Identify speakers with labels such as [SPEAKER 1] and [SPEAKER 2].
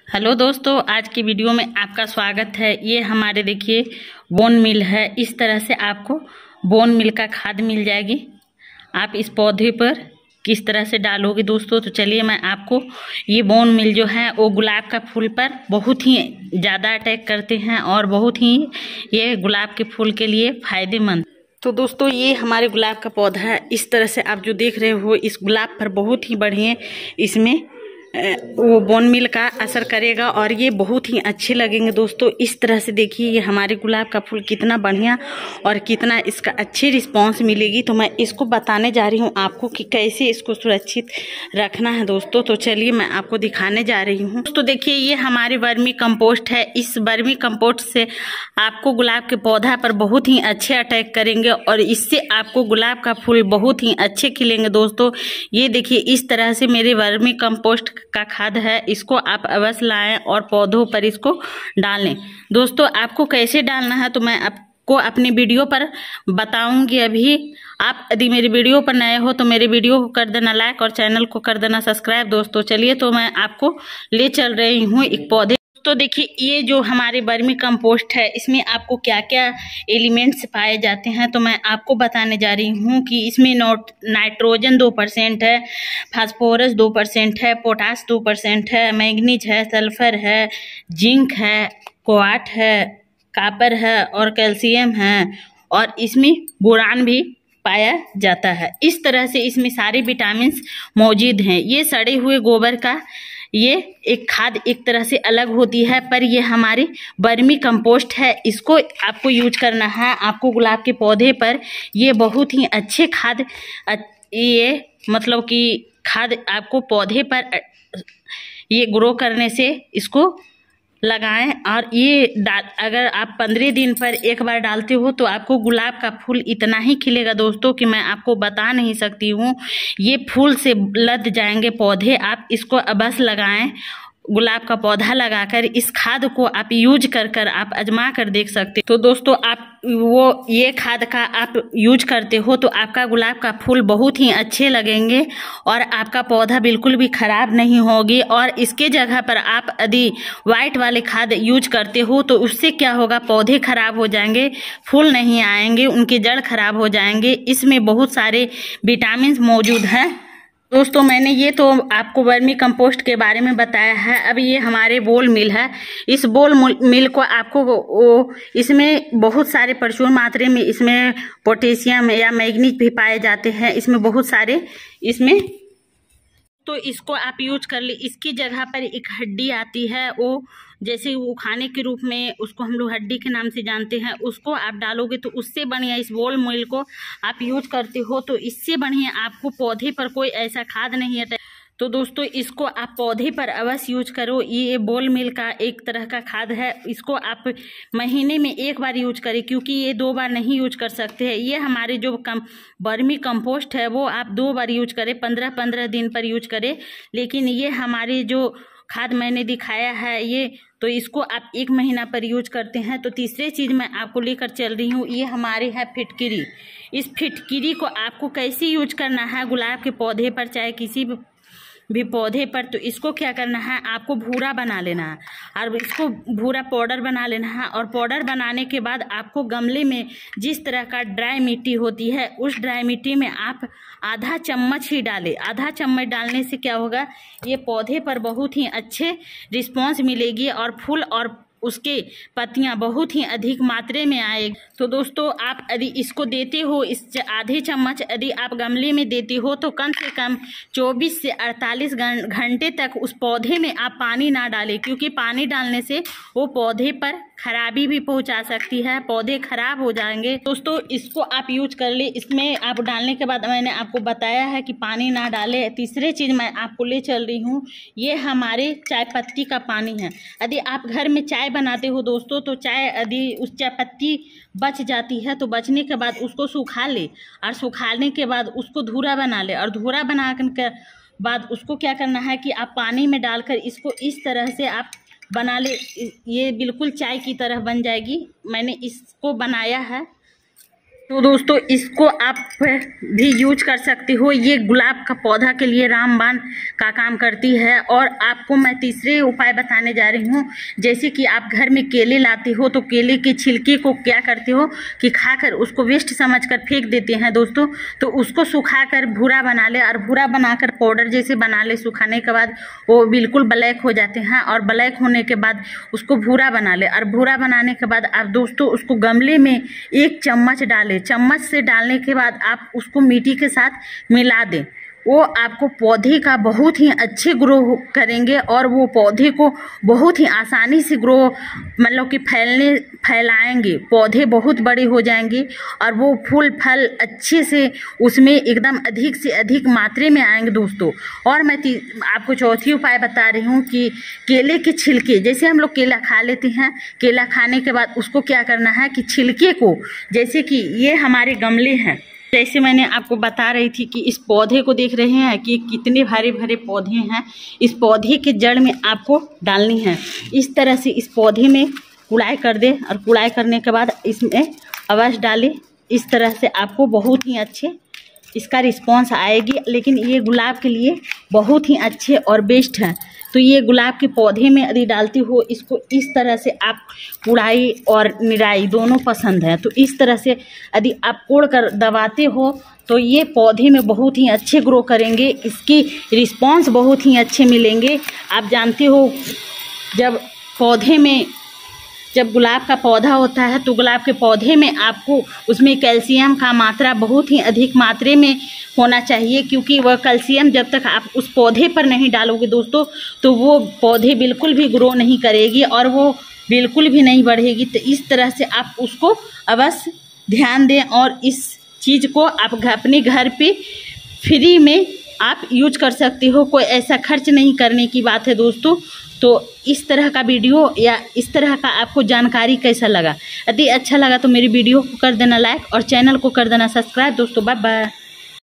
[SPEAKER 1] Hello दोस्तों, आज की वीडियो में आपका स्वागत है। ये हमारे देखिए बोन मिल है। इस तरह से आपको बोन मिल का खाद मिल जाएगी। आप इस पौधे पर किस तरह से डालोगे दोस्तों, तो चलिए मैं आपको ये बोन मिल जो है वो गुलाब का फूल पर बहुत ही ज़्यादा अटैक करते हैं और बहुत ही ये गुलाब के फूल के लिए फ़ायदेमंद। तो दोस्तों ये हमारे गुलाब का पौधा है। इस तरह से आप जो देख रहे हो इस गुलाब पर बहुत ही बढ़िया इसमें वो बोन मिल का असर करेगा और ये बहुत ही अच्छे लगेंगे दोस्तों। इस तरह से देखिए ये हमारे गुलाब का फूल कितना बढ़िया और कितना इसका अच्छी रिस्पांस मिलेगी। तो मैं इसको बताने जा रही हूँ आपको कि कैसे इसको सुरक्षित रखना है दोस्तों। तो चलिए मैं आपको दिखाने जा रही हूँ। दोस्तों देखिए ये हमारे वर्मी कंपोस्ट है। इस वर्मी कंपोस्ट से आपको गुलाब के पौधा पर बहुत ही अच्छे अटैक करेंगे और इससे आपको गुलाब का फूल बहुत ही अच्छे खिलेंगे दोस्तों। ये देखिए इस तरह से मेरे वर्मी कंपोस्ट का खाद है। इसको आप अवश्य लाएं और पौधों पर इसको डालें। दोस्तों आपको कैसे डालना है तो मैं आपको अपनी वीडियो पर बताऊंगी। अभी आप यदि मेरी वीडियो पर नए हो तो मेरे वीडियो को कर देना लाइक और चैनल को कर देना सब्सक्राइब दोस्तों। चलिए तो मैं आपको ले चल रही हूँ एक पौधे। तो देखिए ये जो हमारे वर्मी कंपोस्ट है इसमें आपको क्या क्या एलिमेंट्स पाए जाते हैं तो मैं आपको बताने जा रही हूँ कि इसमें नाइट्रोजन 2% है, फास्फोरस 2% है, पोटास 2% है, मैग्नीज है, सल्फर है, जिंक है, क्वार्ट है, कॉपर है और कैल्शियम है और इसमें बोरान भी पाया जाता है। इस तरह से इसमें सारे विटामिन्स मौजूद हैं। ये सड़े हुए गोबर का ये एक खाद एक तरह से अलग होती है, पर ये हमारी वर्मी कंपोस्ट है। इसको आपको यूज करना है। आपको गुलाब के पौधे पर ये बहुत ही अच्छे खाद ये मतलब कि खाद आपको पौधे पर ये ग्रो करने से इसको लगाएं और ये अगर आप 15 दिन पर एक बार डालते हो तो आपको गुलाब का फूल इतना ही खिलेगा दोस्तों कि मैं आपको बता नहीं सकती हूँ। ये फूल से लद जाएंगे पौधे। आप इसको अवश्य लगाएं। गुलाब का पौधा लगाकर इस खाद को आप यूज कर आप आजमा कर देख सकते हो। तो दोस्तों आप वो ये खाद का आप यूज करते हो तो आपका गुलाब का फूल बहुत ही अच्छे लगेंगे और आपका पौधा बिल्कुल भी खराब नहीं होगी। और इसके जगह पर आप यदि वाइट वाले खाद यूज करते हो तो उससे क्या होगा, पौधे खराब हो जाएंगे, फूल नहीं आएंगे, उनके जड़ खराब हो जाएंगे। इसमें बहुत सारे विटामिन मौजूद हैं दोस्तों। मैंने ये तो आपको वर्मी कंपोस्ट के बारे में बताया है। अब ये हमारे बोल मिल है। इस बोल मिल को आपको इसमें बहुत सारे प्रचुर मात्रा में इसमें पोटेशियम या मैग्नीज भी पाए जाते हैं। इसमें बहुत सारे इसमें तो इसको आप यूज कर ले। इसकी जगह पर एक हड्डी आती है, वो जैसे वो खाने के रूप में उसको हम लोग हड्डी के नाम से जानते हैं, उसको आप डालोगे तो उससे बढ़िया इस बोल मिल को आप यूज करते हो तो इससे बढ़िया आपको पौधे पर कोई ऐसा खाद नहीं आता। तो दोस्तों इसको आप पौधे पर अवश्य यूज करो। ये बोल मिल का एक तरह का खाद है। इसको आप महीने में एक बार यूज करें क्योंकि ये 2 बार नहीं यूज कर सकते हैं। ये हमारे जो वर्मी कंपोस्ट है वो आप 2 बार यूज करें, 15-15 दिन पर यूज करें। लेकिन ये हमारे जो खाद मैंने दिखाया है ये तो इसको आप 1 महीना पर यूज करते हैं। तो तीसरी चीज़ मैं आपको लेकर चल रही हूँ, ये हमारे है फिटकिरी। इस फिटकिरी को आपको कैसे यूज करना है गुलाब के पौधे पर चाहे किसी भी पौधे पर, तो इसको क्या करना है, आपको भूरा बना लेना है और इसको भूरा पाउडर बना लेना है। और पाउडर बनाने के बाद आपको गमले में जिस तरह का ड्राई मिट्टी होती है उस ड्राई मिट्टी में आप आधा चम्मच ही डालें। आधा चम्मच डालने से क्या होगा, ये पौधे पर बहुत ही अच्छे रिस्पॉन्स मिलेगी और फूल और उसके पत्तियां बहुत ही अधिक मात्रा में आएगी। तो दोस्तों आप यदि इसको देते हो, इस आधे चम्मच यदि आप गमले में देते हो तो कम से कम 24 से 48 घंटे तक उस पौधे में आप पानी ना डालें, क्योंकि पानी डालने से वो पौधे पर खराबी भी पहुंचा सकती है, पौधे खराब हो जाएंगे। दोस्तों इसको आप यूज कर ले। इसमें आप डालने के बाद मैंने आपको बताया है कि पानी ना डालें। तीसरी चीज़ मैं आपको ले चल रही हूँ, ये हमारे चाय पत्ती का पानी है। यदि आप घर में चाय बनाते हो दोस्तों तो चाय यदि उस चाय पत्ती बच जाती है तो बचने के बाद उसको सुखा ले और सुखाने के बाद उसको धूरा बना ले और धूरा बनाने के बाद उसको क्या करना है कि आप पानी में डालकर इसको इस तरह से आप बना ले। ये बिल्कुल चाय की तरह बन जाएगी। मैंने इसको बनाया है तो दोस्तों इसको आप भी यूज कर सकते हो। ये गुलाब का पौधा के लिए रामबाण का काम करती है। और आपको मैं तीसरे उपाय बताने जा रही हूँ। जैसे कि आप घर में केले लाते हो तो केले के छिलके को क्या करते हो कि खाकर उसको वेस्ट समझकर फेंक देते हैं दोस्तों। तो उसको सुखाकर भूरा बना ले और भूरा बनाकर पाउडर जैसे बना ले। सुखाने के बाद वो बिल्कुल ब्लैक हो जाते हैं और ब्लैक होने के बाद उसको भूरा बना ले। और भूरा बनाने के बाद आप दोस्तों उसको गमले में 1 चम्मच डालें। चम्मच से डालने के बाद आप उसको मिट्टी के साथ मिला दें। वो आपको पौधे का बहुत ही अच्छे ग्रो करेंगे और वो पौधे को बहुत ही आसानी से ग्रो मतलब कि फैलाएंगे। पौधे बहुत बड़े हो जाएंगे और वो फूल फल अच्छे से उसमें एकदम अधिक से अधिक मात्रा में आएंगे दोस्तों। और मैं आपको चौथी उपाय बता रही हूँ कि केले के छिलके, जैसे हम लोग केला खा लेते हैं, केला खाने के बाद उसको क्या करना है कि छिलके को, जैसे कि ये हमारे गमले हैं, जैसे मैंने आपको बता रही थी कि इस पौधे को देख रहे हैं कि कितने हरे भरे पौधे हैं। इस पौधे के जड़ में आपको डालनी है। इस तरह से इस पौधे में कुड़ाई कर दे और कुड़ाई करने के बाद इसमें अवश्य डालें। इस तरह से आपको बहुत ही अच्छे इसका रिस्पॉन्स आएगी। लेकिन ये गुलाब के लिए बहुत ही अच्छे और बेस्ट है। तो ये गुलाब के पौधे में यदि डालती हो इसको, इस तरह से आप कुड़ाई और निराई दोनों पसंद है। तो इस तरह से यदि आप कोड़ कर दबाते हो तो ये पौधे में बहुत ही अच्छे ग्रो करेंगे। इसकी रिस्पॉन्स बहुत ही अच्छे मिलेंगे। आप जानते हो जब गुलाब का पौधा होता है तो गुलाब के पौधे में आपको उसमें कैल्शियम का मात्रा बहुत ही अधिक मात्रा में होना चाहिए। क्योंकि वह कैल्शियम जब तक आप उस पौधे पर नहीं डालोगे दोस्तों तो वो पौधे बिल्कुल भी ग्रो नहीं करेगी और वो बिल्कुल भी नहीं बढ़ेगी। तो इस तरह से आप उसको अवश्य ध्यान दें और इस चीज़ को आप अपने घर पे फ्री में आप यूज कर सकते हो। कोई ऐसा खर्च नहीं करने की बात है दोस्तों। तो इस तरह का वीडियो या इस तरह का आपको जानकारी कैसा लगा? यदि अच्छा लगा तो मेरी वीडियो को कर देना लाइक और चैनल को कर देना सब्सक्राइब दोस्तों। Bye bye.